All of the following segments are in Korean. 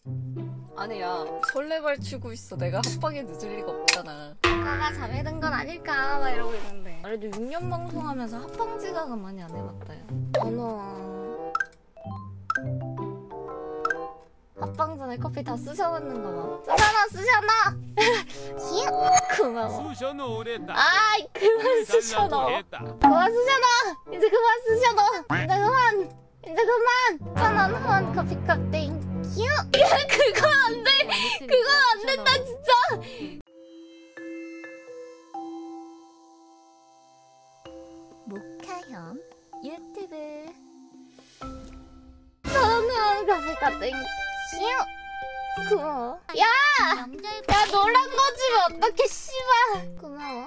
아니야, 설레발 치고 있어. 내가 합방에 늦을 리가 없잖아. 아까가 잠에든 건 아닐까 막 이러고 있는데. 그래도 6년 방송하면서 합방 지각은 많이 안 해봤다. 어머. 합방 전에 커피 다 쑤셔놓는 거 봐. 쑤셔놔. 고마워. 쑤셔놓으랬다. 아이 그만 쑤셔넣어. 그만 쑤셔넣어. 이제 그만 쑤셔넣어. 이제 그만. 천원 커피 값 땡큐. 야 그건 안 돼. 그건 안 된다 진짜. 모카형 유튜브. 천원 커피 값 땡큐. 고마워. 야 노란 거 주면 어떡해 씨발. 고마워.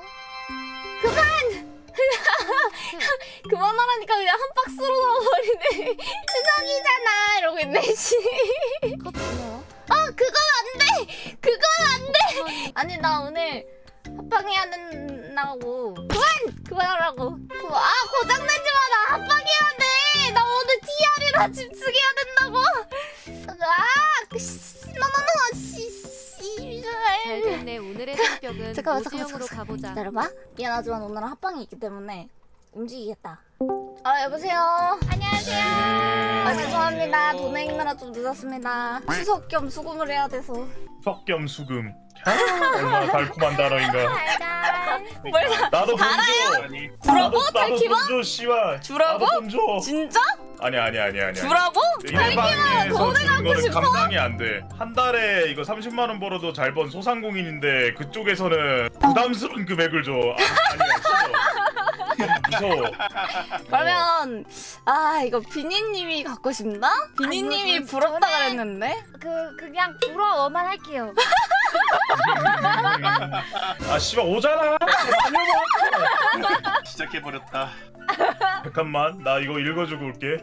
그만하라니까 그냥 한 박스로 넣어버리네. 추석이잖아 이러고 있네 씨. 고마워. 그건 안 돼. 아니 나 오늘 합방해야 된다고. 그만하라고. 고장내지 마. 나 합방해야 돼. 나 오늘 TR이라 집중해야 된다고. 잘 됐네. 오늘의 성격은 잠깐만. 모지형으로 가보자. 기다려봐. 미안하지만 오늘은 합방이 있기 때문에 움직이겠다. 여보세요. 안녕하세요. 죄송합니다. 돈 내느라 좀 늦었습니다. 추석 겸 수금을 해야 돼서. 석겸 수금. 얼마나 달콤한 단어인가. 뭐야? 나도 돈 달아요? 줘. 주라고? 나도 달키마? 돈 줘, 씨발. 주라고? 나도 돈 줘. 진짜? 아니야. 주라고? 일방에서 돈을 주는 갖고 거는 싶어? 감당이 안 돼. 한 달에 이거 30만 원 벌어도 잘 번 소상공인인데 그쪽에서는 부담스러운 금액을 줘. 아니야, 싫어. 무서워. 그러면 이거 비니님이 갖고 싶나? 비니님이 아니요, 부럽다 저는- 그랬는데? 그냥 부러워만 할게요. 씨발 오잖아. 시작해버렸다. 잠깐만, 나 이거 읽어주고 올게.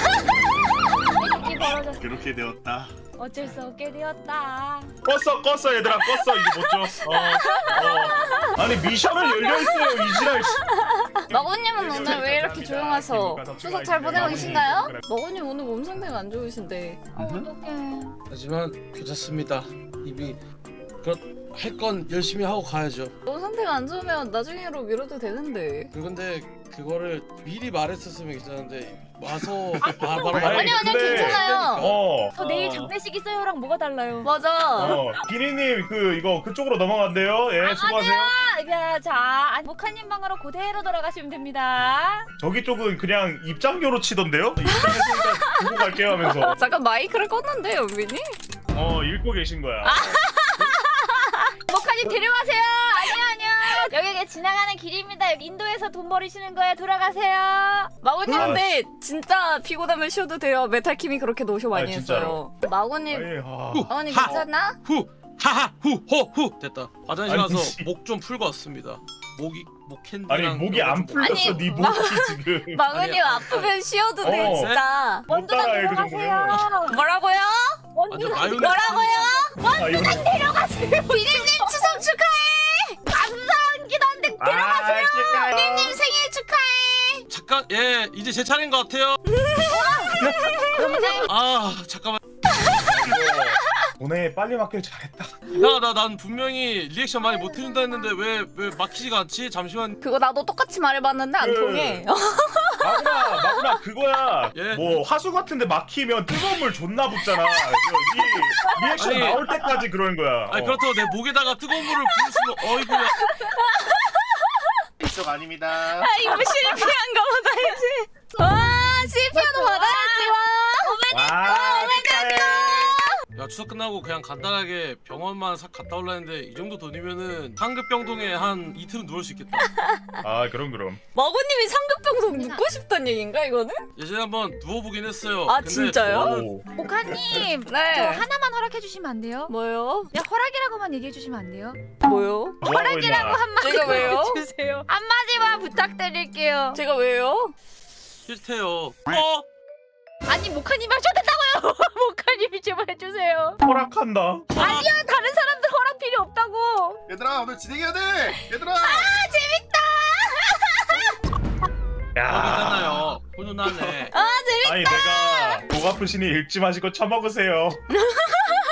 그렇게 되었다. 어쩔 수 없게 되었다. 껐어 얘들아, 껐어. 이제 못 줘. 아니 미션은 열려있어요 이지랄. 마고님은 오늘 왜 이렇게 조용하셔? 추석 잘 보내고 계신가요? 마고님 오늘 몸 상태가 안 좋으신데. 어떡해. 하지만 괜찮습니다. 이미 할 건 열심히 하고 가야죠. 몸 상태가 안 좋으면 나중에로 미뤄도 되는데. 근데 그거를 미리 말했었으면 괜찮은데 와서 바로 아니요, 괜찮아요. 저 내일 장례식 있어요랑 뭐가 달라요? 맞아. 비니님 이거 그쪽으로 넘어간대요. 예, 수고하세요. 모카님 방으로 그대로 돌아가시면 됩니다. 저기 쪽은 그냥 입장료로 치던데요? 입장했으니까 두고 갈게요 하면서. 잠깐 마이크를 껐는데 연빈이? 읽고 계신 거야. 모카님 데려가세요. 아니요. 여기가 지나가는 길입니다. 인도에서 돈 버리시는 거예요. 돌아가세요. 마고님 근데 진짜 피곤하면 쉬어도 돼요. 메탈킴이 그렇게 노쇼 많이 했어요. 마고님 마고님 괜찮아? 후하하후호후 됐다. 화장실 아니, 가서 씨. 목 좀 풀고 왔습니다. 목 캔디랑 아니 목이 안 풀렸어. 아니, 네 목이 지금. 마고님 아프면 쉬어도 돼 진짜. 못 따라해 그 정도면. 뭐라고요? 완전 마요네즈. 뭐라고요? 데려가세요. 비니님 추석 축하해. 감사합니다. 데려가세요. 비니님 생일 축하해. 잠깐 이제 제 차례인 것 같아요. 잠깐만. 오늘 빨리 맡길 잘했다. 난 분명히 리액션 많이 못 해준다 했는데 왜 막히지가 않지? 잠시만. 그거 나도 똑같이 말해봤는데 안 통해. 마구나 그거야. 예. 뭐 하수 같은데 막히면 뜨거운 물 존나 붓잖아. 이 리액션 아니, 나올 때까지 그러는 거야. 그렇다고 내 목에다가 뜨거운 물을 부을 수는 어이구야. 이쪽 아닙니다. 이거 실패한 거보다 이제. 실패도 받아야지 와. 야 추석 끝나고 그냥 간단하게 병원만 싹 갔다 올라 했는데 이 정도 돈이면은 상급병동에 한 이틀은 누울 수 있겠다. 그럼. 마고님이 상급병동 눕고 싶단 얘기인가 이거는? 예전에 한번 누워보긴 했어요. 근데 진짜요? 모카님 네. 저 하나만 허락해 주시면 안 돼요? 뭐요? 그냥 허락이라고만 얘기해 주시면 안 돼요? 뭐요? 허락이라고 제가 왜요? 주세요. 한마디만 부탁드릴게요. 제가 왜요? 싫대요. 아니 모카님이 하셔도 된다고요. 모카님이 제발 해주세요. 허락한다. 아니요 다른 사람들 허락 필요 없다고. 얘들아 오늘 진행해야 돼. 얘들아. 괜찮아요. 훈훈하네. 재밌다. 아니 내가 목 아프시니 읽지 마시고 처먹으세요.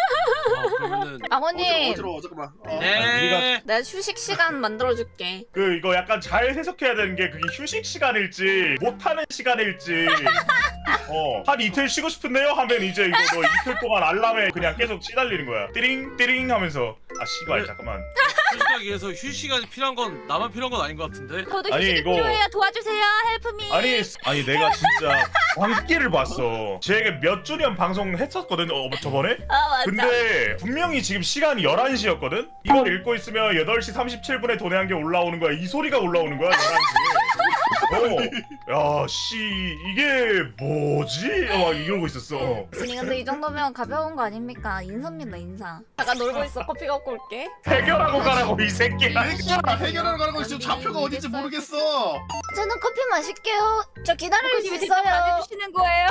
아버님 어지러워 잠깐만. 네. 내가 휴식 시간 만들어줄게. 이거 약간 잘 해석해야 되는 게 그게 휴식 시간일지 못하는 시간일지 한 이틀 쉬고 싶은데요? 하면 이제 이거 너 이틀 동안 알람에 그냥 계속 시달리는 거야. 띠링 띠링 하면서 아 씨발 잠깐만. 휴식하기 위해서 휴식 시간이 필요한 건 나만 필요한 건 아닌 것 같은데. 저도 아니, 휴식이 이거- 필요해요. 도와주세요. 헬프미. 아니 내가 진짜 광기를 봤어. 쟤에게 몇 주년 방송 했었거든 저번에? 아 맞아. 근데 분명히 지금 시간이 11시였거든? 이걸 읽고 있으면 8시 37분에 도내한 게 올라오는 거야. 이 소리가 올라오는 거야 11시에. 야 씨 이게 뭐지? 막 이러고 있었어. 아니 근데 이 정도면 가벼운 거 아닙니까? 인사입니다 인사. 잠깐 놀고 있어. 커피 갖고 올게. 해결하고 가라고 이 새끼야. 해결하러 가는 거 지금 좌표가 어딘지 모르겠어. 저는 커피 마실게요. 저 기다릴 수 있어요. 해주시는 거예요.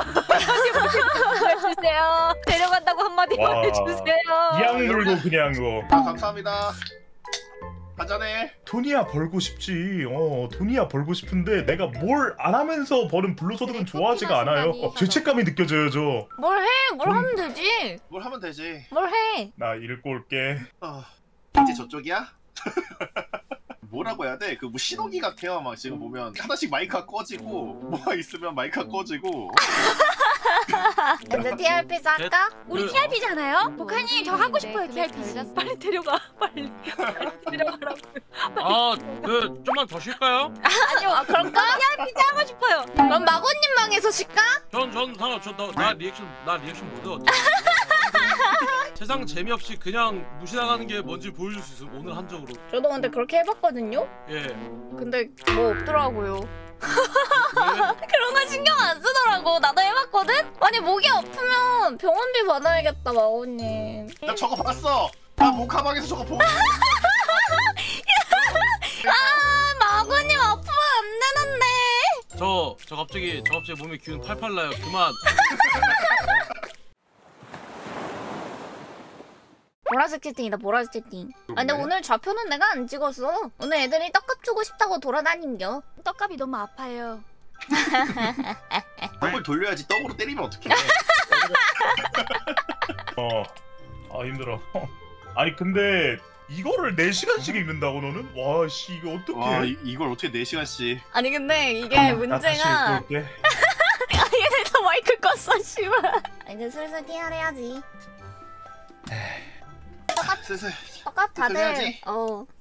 해주세요. 데려간다고 한마디만 와. 해주세요. 이악 물고 그냥 거. 감사합니다. 한잔해. 돈이야 벌고 싶지. 돈이야 벌고 싶은데 내가 뭘 안 하면서 버는 불로소득은 좋아하지가 않아요. 죄책감이 느껴져요 저. 뭘 해? 뭘 하면 되지? 뭘 하면 되지. 뭘 해? 나 읽고 올게. 이제 저쪽이야? 뭐라고 해야 돼? 그 뭐 신호기 같아요. 막 지금 보면 하나씩 마이크가 꺼지고 뭐가 있으면 마이크가 꺼지고. 이제 TRP 살까? 우리 TRP잖아요. 복하님 저 하고 싶어요 TRP. 빨리 데려가. 빨리 데려가라고. 아그 좀만 더 쉴까요? 아니요. 그럴까? TRP 하고 싶어요. 그럼 마고님 방에서 쉴까? 전 상관없어. 나 리액션 모드. 세상 재미없이 그냥 무시당하는 게 뭔지 보여줄 수 있어. 오늘 한적으로. 저도 근데 그렇게 해봤거든요. 예. 근데 뭐 없더라고요. 왜? 그런 거 신경 안 쓰더라고. 나도 해봤거든? 아니 목이 아프면 병원비 받아야겠다 마고님. 나 저거 봤어. 나 모카방에서 저거 보고. 아 마고님 아프면 안 되는데. 저 갑자기 몸에 기운 팔팔 나요. 그만. 보라색 채팅이다 보라색 채팅. 아 근데 오늘 좌표는 내가 안 찍었어. 오늘 애들이 떡값 주고 싶다고 돌아다닌겨. 떡값이 너무 아파요. 떡을 돌려야지. 떡으로 때리면 어떡해. 힘들어. 아니 근데 이거를 4시간씩 읽는다고 너는? 와 씨 이거 어떡해. 와 이걸 어떻게 4시간씩. 아니 근데 이게 나 다시 문제가 읽고 올게. 얘네 다 마이크 껐어 씨발. 이제 슬슬 TR 해야지. 슬슬. 떡값 다들 해야지.